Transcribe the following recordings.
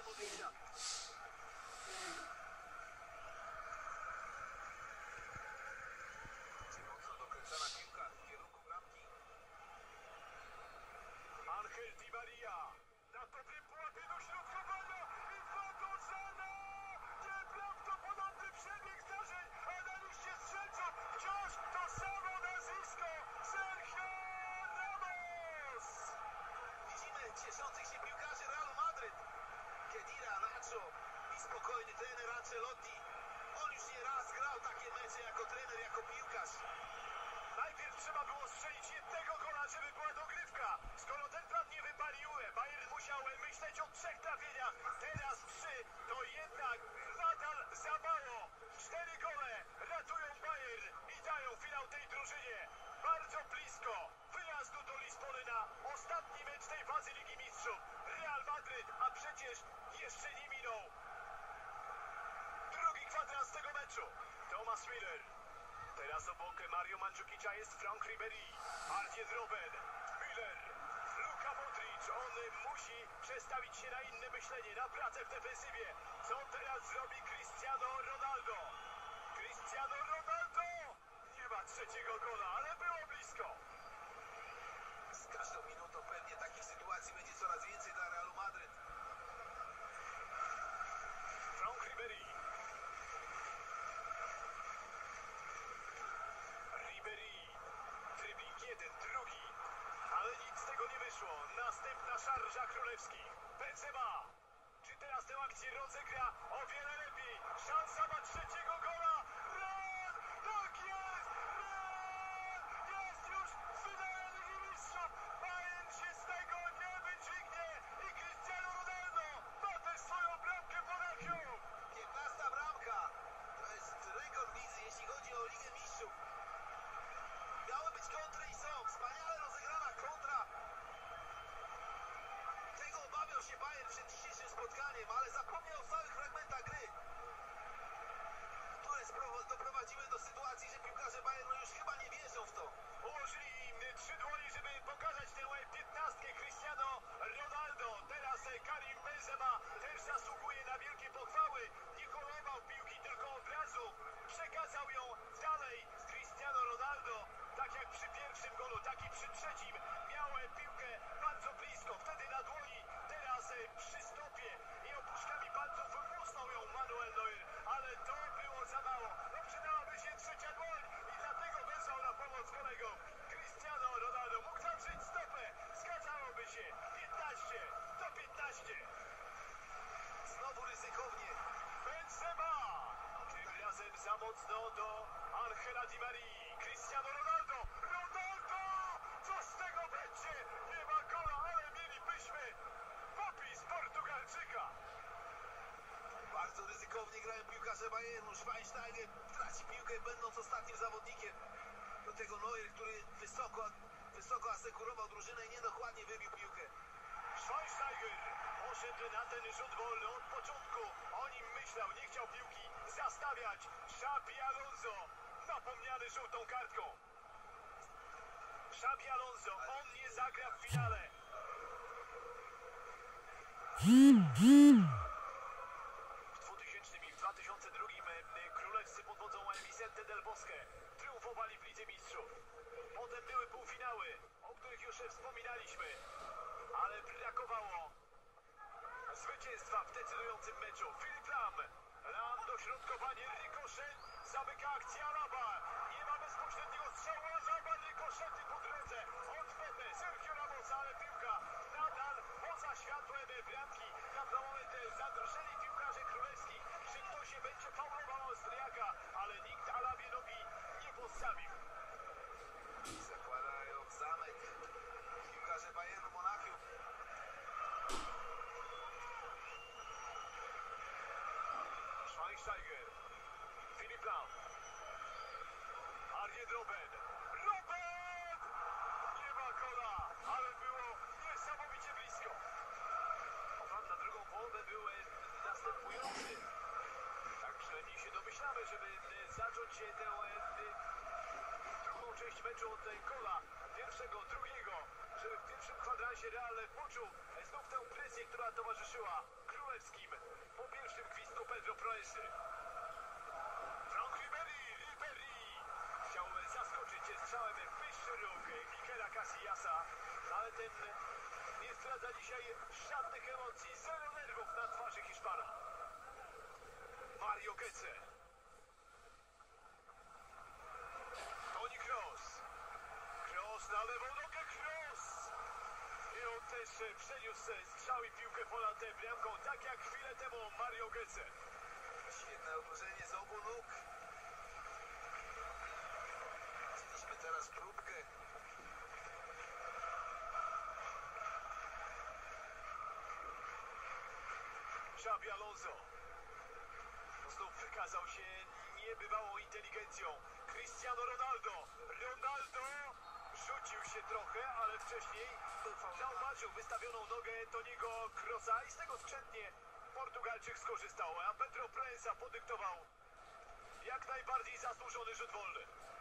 polem odejścia. Mocno dokręcana piłka w kierunku bramki. Angel Di Maria na dobrym pułapie do środkowania i 2-0! Nieprawdopodobny przebieg zdarzeń, a na liście strzelców wciąż to samo nazwisko Sergio Ramos! Widzimy cieszących się piłkarzy Realu Madryt. Khedira, Nacho i spokojny trener Ancelotti. On już nie raz grał takie mecze jako trener, jako piłkarz. Najpierw trzeba było strzelić jednego gola, żeby była dogrywka. Skoro ten plan nie wypalił, Bayern musiał myśleć o 3 trafieniach. Teraz 3 to jednak nadal za mało. 4 gole ratują Bayern i dają finał tej drużynie. Bardzo blisko wyjazdu do Lizbony na ostatni mecz tej fazy Ligi Mistrzów. Real Madryt, a przecież jeszcze nie minął drugi kwadrans tego meczu. Thomas Müller. Teraz obok Mario Mandzukicia jest Franck Ribéry, Arjen Robben, Müller, Luka Modric. On musi przestawić się na inne myślenie, na pracę w defensywie. Co teraz zrobi Cristiano Ronaldo? Cristiano Ronaldo! Nie ma trzeciego gola, ale było blisko. Z każdą minutą pewnie takich sytuacji będzie coraz więcej dla Realu Madryt. Franck Ribéry. Dribbling jeden, drugi, ale nic z tego nie wyszło. Następna szarża królewskich. Benzema. Czy teraz tę akcję rozegra o wiele lepiej? Szansa na trzeciego gola. Real! Tak jest! Real! Jest już w finale Ligi Mistrzów. Bayern się z tego nie wydźwignie i Cristiano Ronaldo ma też swoją bramkę Monachium. 15 bramka. To jest rekord lidzy, jeśli chodzi o Ligę Mistrzów. Miały być kontry i są. Wspaniale rozegrana kontra. Tego obawiał się Bayern przed dzisiejszym spotkaniem, ale zapomniał o całych fragmentach gry, które doprowadziły do sytuacji, że piłkarze Bayernu już chyba nie wierzą w to. Ułożyli im 3 dłonie, żeby pokazać tę 15 Cristiano Ronaldo. Teraz Karim Benzema też zasługuje na wielkie pochwały. Nie holował piłki, tylko od razu przekazał ją dalej. Cristiano Ronaldo, tak jak przy pierwszym golu, tak i przy trzecim, miał piłkę bardzo blisko, wtedy na dłoni. Teraz przy stopie i opuszkami palców musnął ją Manuel Neuer, ale to było za mało. No przydałaby się trzecia dłoń i dlatego wezwał na pomoc kolegą. Cristiano Ronaldo mógł zatrzeć stopę, zgadzałoby się. 15-15. Znowu ryzykownie. Benzema! Tym razem za mocno do Angela Di Marii. Cristiano Ronaldo! Ronaldo! Co z tego będzie? Nie ma gola, ale mielibyśmy popis Portugalczyka. Bardzo ryzykownie grają piłkarze Bayernu. Schweinsteiger traci piłkę, będąc ostatnim zawodnikiem. Do tego Neuer, który wysoko asekurował drużynę i niedokładnie wybił piłkę. Schweinsteiger poszedł na ten rzut wolny od początku. O nim myślał, nie chciał piłki zastawiać. Xabi Alonso, napomniany żółtą kartką. Xabi Alonso, on nie zagra w finale. W 2000 i 2002 królewscy pod wodzą Vicente del Bosque triumfowali w Lidze Mistrzów. Potem były półfinały, o których już wspominaliśmy, ale brakowało zwycięstwa w decydującym meczu. Filip Lam, dośrodkowanie, rykoszet, zamyka akcja Alaba. Nie ma bezpośredniego strzału, Alaba, rykoszety po drodze od Pepe, Sergio Ramosa, ale piłka nadal poza światłem bramki. Na moment zadrżeli piłkarze królewskich. Czy ktoś się będzie faulował Austriaka, ale nikt Alabie nogi nie postawił. Zakładają zamek piłkarze Bayernu Monachium. Schweinsteiger, Filip Lam, Arjen Robben, Robben! Nie ma gola, ale było niesamowicie blisko. Plan na drugą połowę był następujący. Tak przynajmniej się domyślamy, żeby zacząć tę drugą część meczu od gola pierwszego, drugiego, żeby w pierwszym kwadransie Real poczuł znów tę presję, która towarzyszyła królowi. królewskim. Po pierwszym gwizdku Pedro Proenzy. Frank Ribéry chciał zaskoczyć strzałem w wyższy róg Ikera Casillasa, ale ten nie zdradza dzisiaj żadnych emocji, zero nerwów na twarzy Hiszpana. Mario Götze. Toni Kroos. Kroos na lewą nogę, Kroos! I on też przeniósł strzał i piłkę ponad bramką, tak jak chwilę temu Mario Götze. Świetne uderzenie z obu nóg. Widzieliśmy teraz próbkę. Xabi Alonso. Znów wykazał się niebywałą inteligencją. Cristiano Ronaldo. Ronaldo rzucił się trochę, ale wcześniej zauważył wystawioną nogę Toniego Kroosa i z tego skrzętnie Portugalczyk skorzystał, a Pedro Proenza podyktował jak najbardziej zasłużony rzut wolny.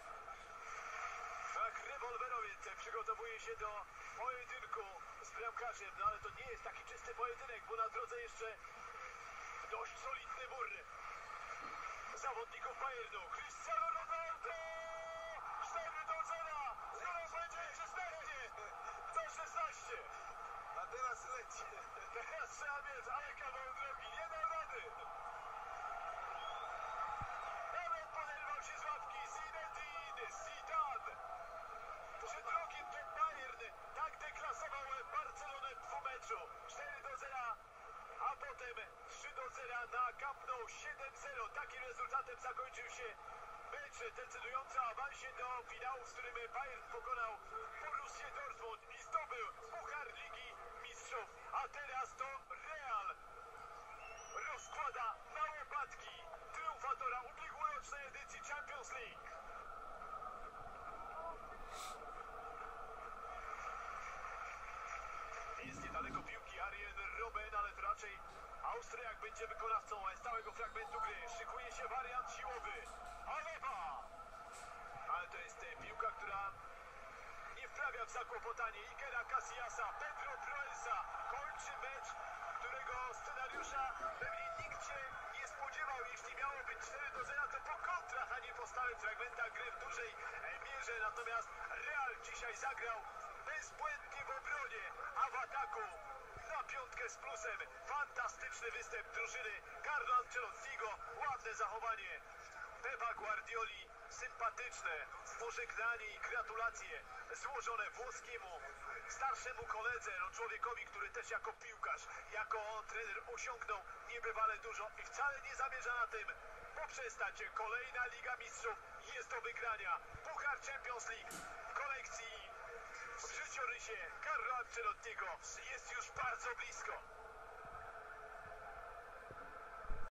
Tak, rewolwerowiec przygotowuje się do pojedynku z bramkarzem, no ale to nie jest taki czysty pojedynek, bo na drodze jeszcze dość solidny mur zawodników Bayernu. Cristiano Ronaldo! 4-0! Znowu będzie 16! To 16! A teraz leci. Teraz trzeba mieć, ale kawał drogi, nie da rady! Nawet poderwał się z ławki Zinedine Zidane! Przy drugim ten Bayern tak deklasował Barcelonę w dwumeczu. 4-0, a potem 3-0 na Camp Nou. 7-0. Takim rezultatem zakończył się mecz decydujący o awansie do finału, w którym Bayern pokonał Borussię Dortmund i zdobył Puchar Ligi Mistrzów. A teraz to Real rozkłada na łopatki triumfatora ubiegłorocznej edycji Champions League. Jest niedaleko piłki Arjen Robben, ale to raczej Austriak będzie wykonawcą stałego fragmentu gry. Szykuje się wariant siłowy. Alaba! Ale to jest piłka, która nie wprawia w zakłopotanie Ikera Casillasa. Pedro Proenza kończy mecz, którego scenariusza pewnie nikt się nie spodziewał. Jeśli miało być 4-0, to po kontrach, a nie po stałych fragmentach gry w dużej mierze. Natomiast Real dzisiaj zagrał bezbłędnie w obronie, a w ataku na piątkę z plusem. Fantastyczny występ drużyny Carlo Ancelottiego, ładne zachowanie Pepa Guardioli, sympatyczne pożegnanie i gratulacje złożone włoskiemu starszemu koledze, no człowiekowi, który też jako piłkarz, jako trener osiągnął niebywale dużo i wcale nie zamierza na tym poprzestać. Kolejna Liga Mistrzów jest do wygrania. Puchar Champions League w kolekcji w życiorysie Carlo Ancelottiego jest już bardzo blisko.